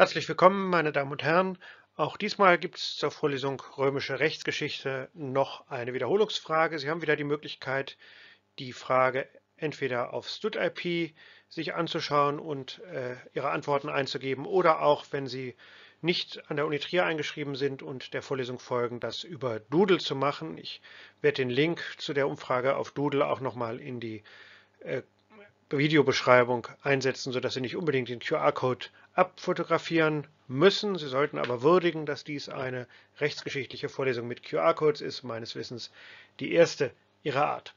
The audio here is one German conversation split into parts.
Herzlich willkommen, meine Damen und Herren. Auch diesmal gibt es zur Vorlesung Römische Rechtsgeschichte noch eine Wiederholungsfrage. Sie haben wieder die Möglichkeit, die Frage entweder auf StudIP sich anzuschauen und Ihre Antworten einzugeben oder auch, wenn Sie nicht an der Uni Trier eingeschrieben sind und der Vorlesung folgen, das über Doodle zu machen. Ich werde den Link zu der Umfrage auf Doodle auch nochmal in die Videobeschreibung einsetzen, sodass Sie nicht unbedingt den QR-Code abfotografieren müssen. Sie sollten aber würdigen, dass dies eine rechtsgeschichtliche Vorlesung mit QR-Codes ist, meines Wissens die erste ihrer Art.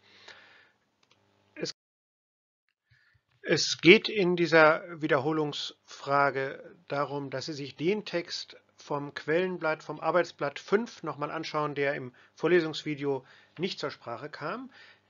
Es geht in dieser Wiederholungsfrage darum, dass Sie sich den Text vom Quellenblatt, vom Arbeitsblatt 5 nochmal anschauen, der im Vorlesungsvideo nicht zur Sprache kam.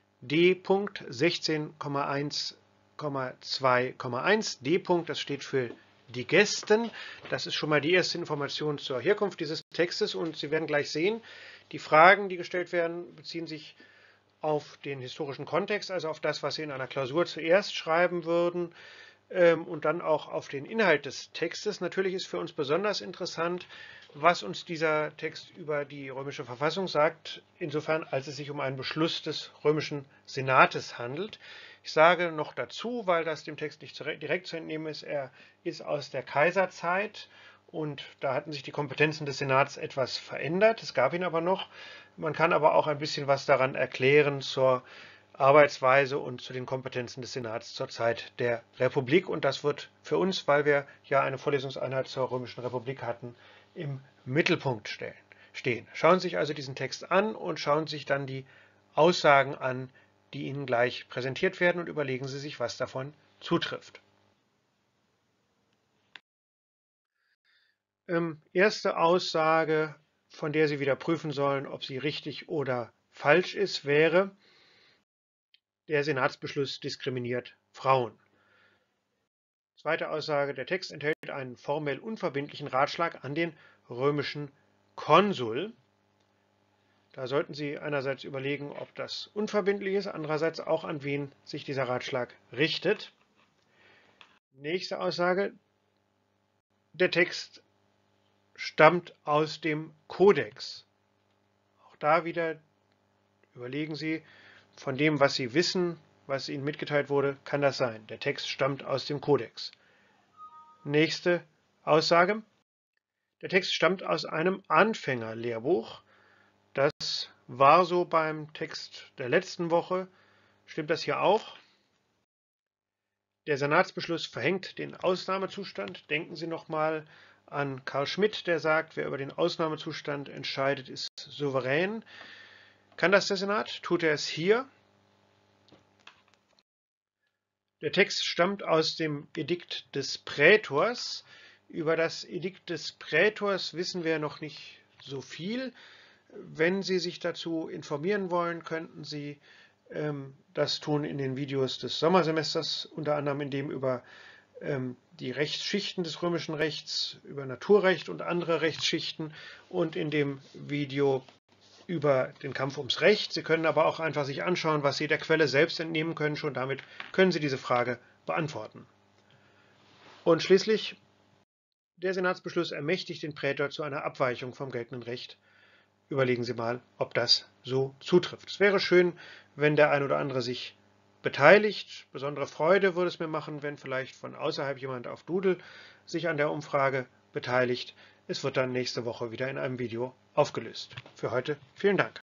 D.16,1,2,1. D. Das steht für die Gästen. Das ist schon mal die erste Information zur Herkunft dieses Textes und Sie werden gleich sehen, die Fragen, die gestellt werden, beziehen sich auf den historischen Kontext, also auf das, was Sie in einer Klausur zuerst schreiben würden und dann auch auf den Inhalt des Textes. Natürlich ist für uns besonders interessant, was uns dieser Text über die römische Verfassung sagt, insofern als es sich um einen Beschluss des römischen Senates handelt. Ich sage noch dazu, weil das dem Text nicht direkt zu entnehmen ist, er ist aus der Kaiserzeit und da hatten sich die Kompetenzen des Senats etwas verändert. Es gab ihn aber noch. Man kann aber auch ein bisschen was daran erklären zur Arbeitsweise und zu den Kompetenzen des Senats zur Zeit der Republik. Und das wird für uns, weil wir ja eine Vorlesungseinheit zur Römischen Republik hatten, im Mittelpunkt stehen. Schauen Sie sich also diesen Text an und schauen Sie sich dann die Aussagen an, die Ihnen gleich präsentiert werden, und überlegen Sie sich, was davon zutrifft. Erste Aussage, von der Sie wieder prüfen sollen, ob sie richtig oder falsch ist, wäre: Der Senatsbeschluss diskriminiert Frauen. Zweite Aussage: Der Text enthält einen formell unverbindlichen Ratschlag an den römischen Konsul. Da sollten Sie einerseits überlegen, ob das unverbindlich ist, andererseits auch, an wen sich dieser Ratschlag richtet. Nächste Aussage: Der Text stammt aus dem Kodex. Auch da wieder überlegen Sie, von dem, was Sie wissen, was Ihnen mitgeteilt wurde, kann das sein. Der Text stammt aus dem Kodex. Nächste Aussage: Der Text stammt aus einem Anfängerlehrbuch. Das war so beim Text der letzten Woche. Stimmt das hier auch? Der Senatsbeschluss verhängt den Ausnahmezustand. Denken Sie nochmal an Karl Schmidt, der sagt, wer über den Ausnahmezustand entscheidet, ist souverän. Kann das der Senat? Tut er es hier? Der Text stammt aus dem Edikt des Prätors. Über das Edikt des Prätors wissen wir noch nicht so viel. Wenn Sie sich dazu informieren wollen, könnten Sie das tun in den Videos des Sommersemesters, unter anderem in dem über die Rechtsschichten des römischen Rechts, über Naturrecht und andere Rechtsschichten und in dem Video über den Kampf ums Recht. Sie können aber auch einfach sich anschauen, was Sie der Quelle selbst entnehmen können. Schon damit können Sie diese Frage beantworten. Und schließlich: Der Senatsbeschluss ermächtigt den Prätor zu einer Abweichung vom geltenden Recht. Überlegen Sie mal, ob das so zutrifft. Es wäre schön, wenn der ein oder andere sich beteiligt. Besondere Freude würde es mir machen, wenn vielleicht von außerhalb jemand auf Doodle sich an der Umfrage beteiligt. Es wird dann nächste Woche wieder in einem Video aufgelöst. Für heute vielen Dank.